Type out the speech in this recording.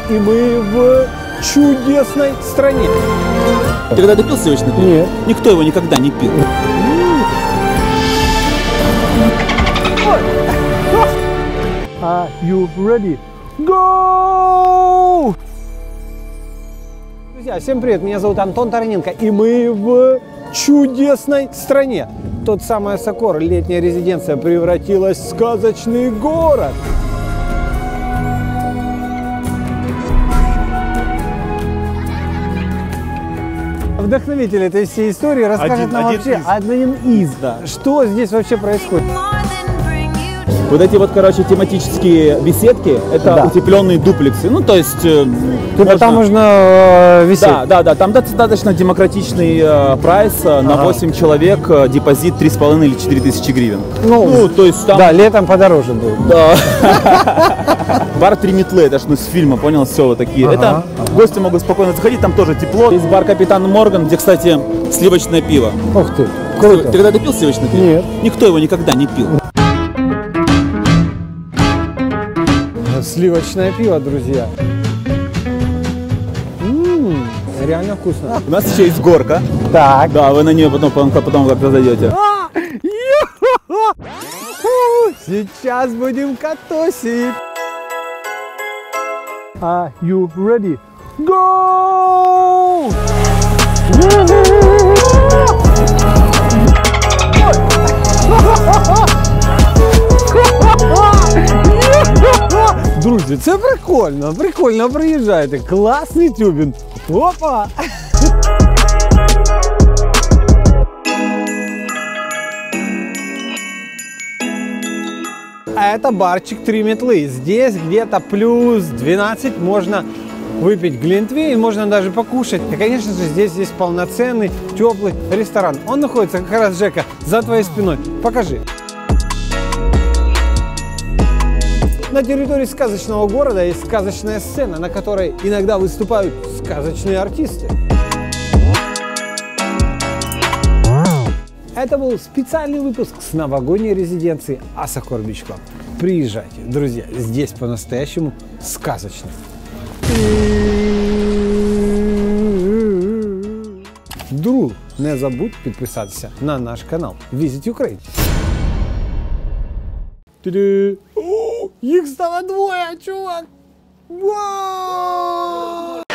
и мы в чудесной стране. Ты когда-то пил сливочный пиво? Нет. Никто его никогда не пил. Are you ready? Go! Друзья, всем привет, меня зовут Антон Тараненко, и мы в чудесной стране. Тот самый Осокор, летняя резиденция, превратилась в сказочный город. Вдохновитель этой всей истории расскажет нам вообще один из, что здесь вообще происходит. Вот эти вот, короче, тематические беседки, это утепленные дуплексы. Ну, то есть... Там можно висеть. Да, там достаточно демократичный прайс на 8 человек, депозит 3,5 или 4 тысячи гривен. Ну, то есть там... Да, летом подороже будет. Да. Бар «Три метлы», это ж с фильма, понял, все вот такие. Это гости могут спокойно заходить, там тоже тепло. Есть бар «Капитан Морган», где, кстати, сливочное пиво. Ух ты, круто. Ты когда-то пил сливочное пиво? Нет. Никто его никогда не пил. Сливочное пиво, друзья. Реально вкусно. У нас еще есть горка. Так. Да, вы на нее потом как-то зайдете. Сейчас будем катосить. Are you ready? Go! Друзі, це прикольно, прикольно приїжджаєте, класний тюбінг. Опа! А это барчик «Три метлы». Здесь где-то плюс 12, можно выпить глинтвейн, можно даже покушать. И, конечно же, здесь есть полноценный, теплый ресторан. Он находится как раз, Жека, за твоей спиной. Покажи. На территории сказочного города есть сказочная сцена, на которой иногда выступают сказочные артисты. Это был специальный выпуск с новогодней резиденции Осокор Beach Club. Приезжайте, друзья, здесь по-настоящему сказочно. Друг, не забудь підписатися на наш канал Visit Ukraine. Їх стало двоє, чувак! Вау!